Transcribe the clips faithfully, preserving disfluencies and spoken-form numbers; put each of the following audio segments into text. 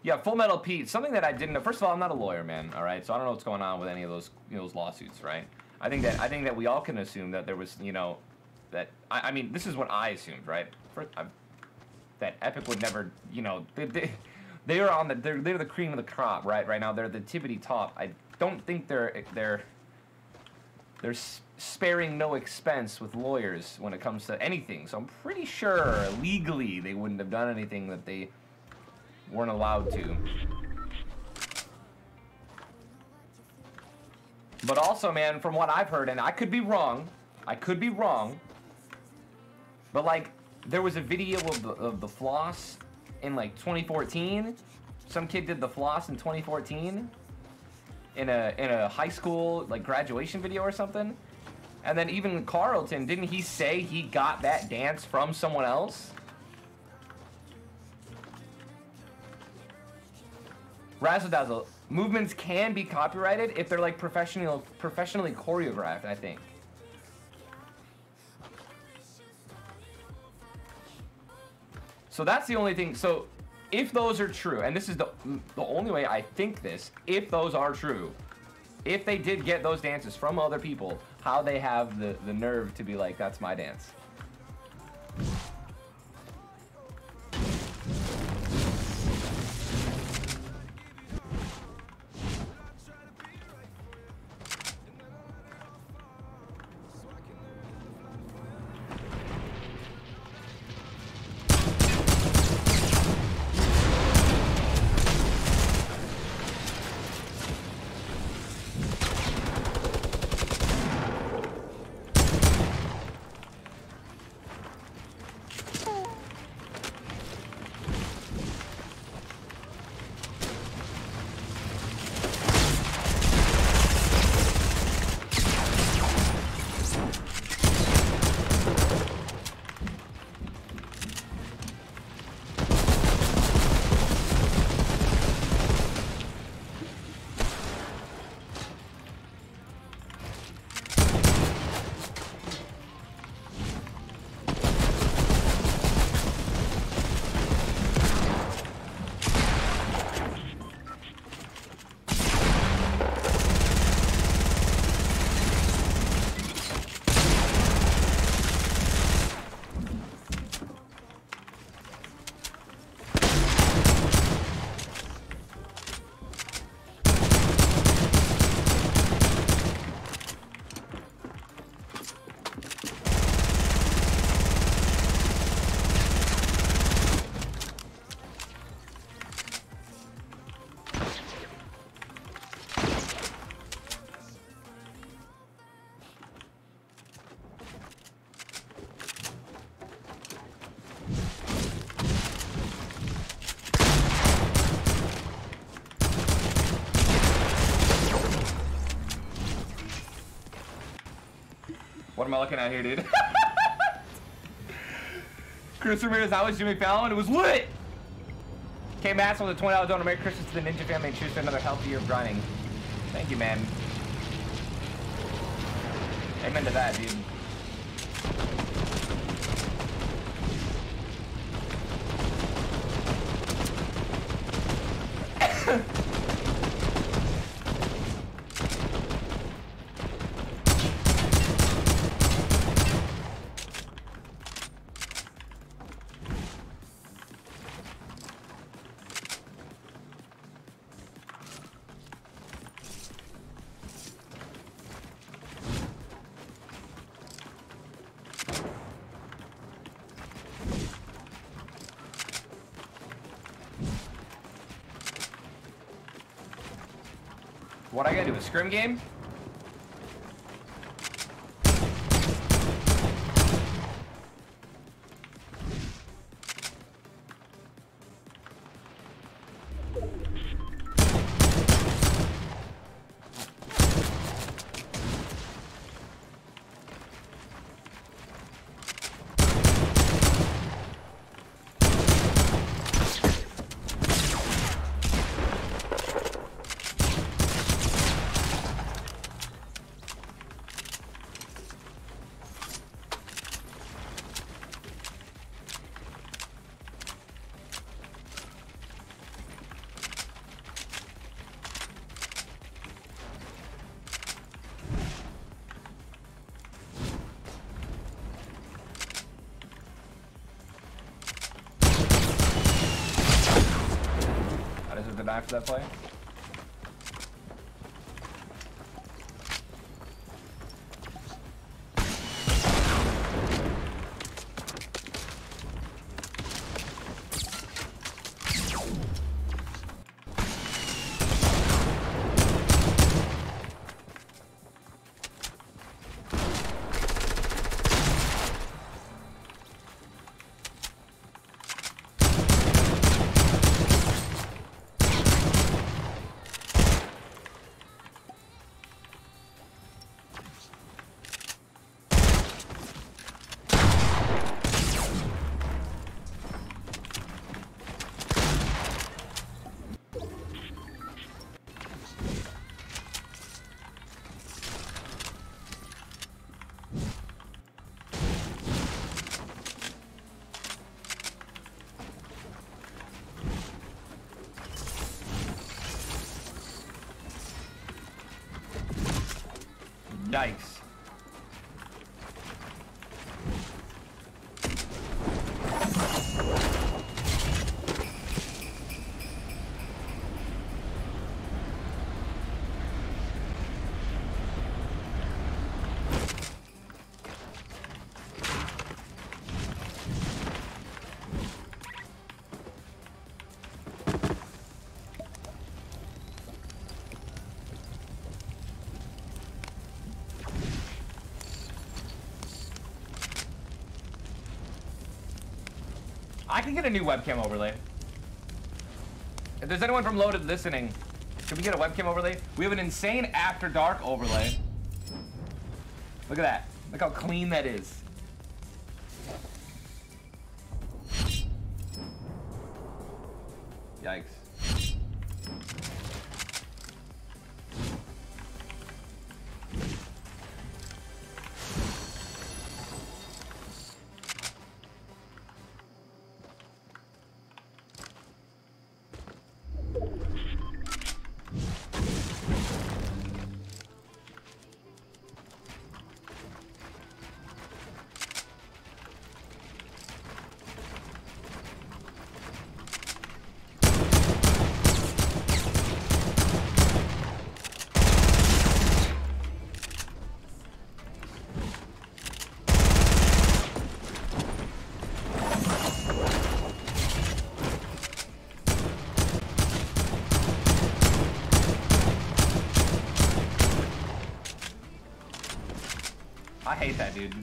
Yeah, Full Metal Pete. Something that I didn't know. First of all, I'm not a lawyer, man. All right, so I don't know what's going on with any of those you know, those lawsuits, right? I think that I think that we all can assume that there was, you know, that I, I mean, this is what I assumed, right? First, I, that Epic would never, you know, they, they they are on the they're they're the cream of the crop, right? Right now, they're the tippity top. I don't think they're they're they're sparing no expense with lawyers when it comes to anything. So I'm pretty sure legally they wouldn't have done anything that they weren't allowed to. But also, man, from what I've heard, and I could be wrong, I could be wrong, but like there was a video of the, of the floss in like twenty fourteen. Some kid did the floss in twenty fourteen in a in a high school like graduation video or something. And then even Carlton, didn't he say he got that dance from someone else? Razzle Dazzle, movements can be copyrighted if they're like professional, professionally choreographed, I think. So that's the only thing. So if those are true, and this is the the only way I think this, if those are true, if they did get those dances from other people, how they have the, the nerve to be like, that's my dance. What am I looking at here, dude? Chris Ramirez, I was Jimmy Fallon. It was lit! K Mass with a twenty dollar donor. Merry Christmas to the Ninja family and choose for another healthy year of grinding. Thank you, man. Amen to that, dude. What I gotta do, a scrim game? die for that play. Yikes. I can get a new webcam overlay. If there's anyone from Loaded listening, can we get a webcam overlay? We have an insane After Dark overlay. Look at that. Look how clean that is. Yikes. I hate that, dude.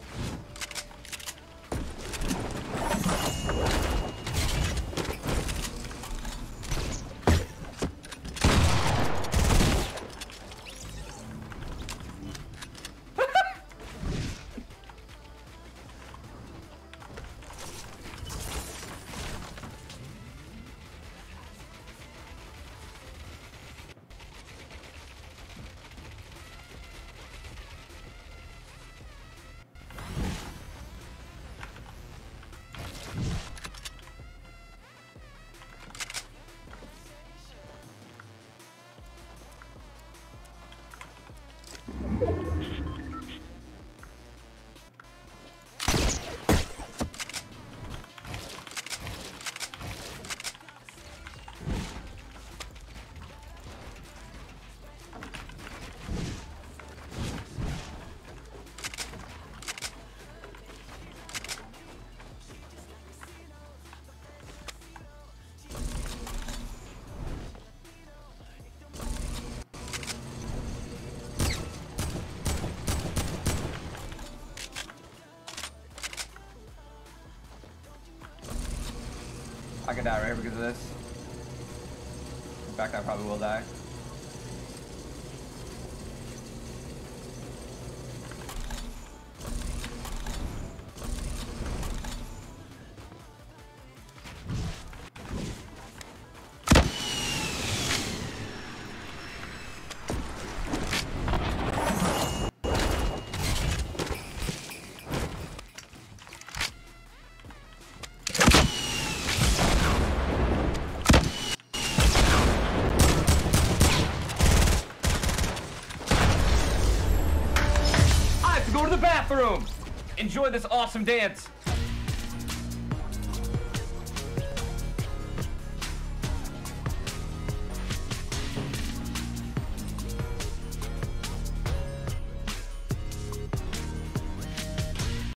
I could die right here because of this. In fact, I probably will die. Go to the bathroom. Enjoy this awesome dance.